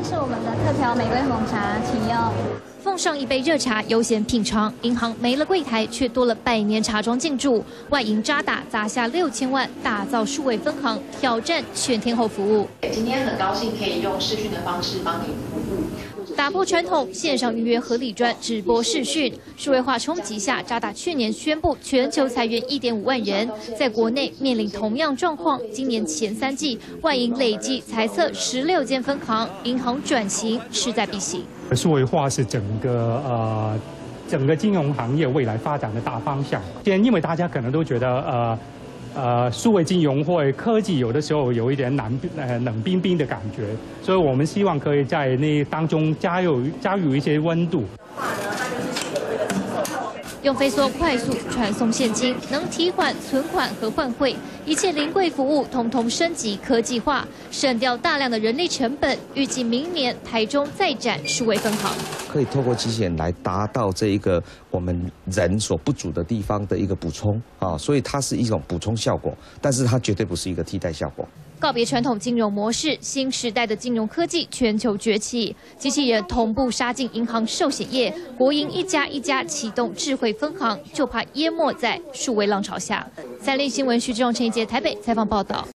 是我们的特调玫瑰红茶，请用。 奉上一杯热茶，悠闲品尝。银行没了柜台，却多了百年茶庄进驻。外银渣打砸下6000万，打造数位分行，挑战全天候服务。 今天很高兴可以用视讯的方式帮您服务。 打破传统，线上预约合理专直播视讯，数位化冲击下，渣打去年宣布全球裁员1.5万人，在国内面临同样状况。今年前3季，外银累计裁撤16间分行，银行转型势在必行。 数位化是整个金融行业未来发展的大方向。因为大家可能都觉得数位金融或科技有的时候有一点冷冰冰的感觉，所以我们希望可以在那当中加入一些温度。 用飞梭快速传送现金，能提款、存款和换汇，一切临柜服务统统升级科技化，省掉大量的人力成本。预计明年台中再展数位分行， 可以透过机器人来达到这一个我们人所不足的地方的一个补充啊，所以它是一种补充效果，但是它绝对不是一个替代效果。 告别传统金融模式，新时代的金融科技全球崛起，机器人同步杀进银行、寿险业，国营一家一家启动智慧分行，就怕淹没在数位浪潮下。3立新闻徐志荣、陈一杰台北采访报道。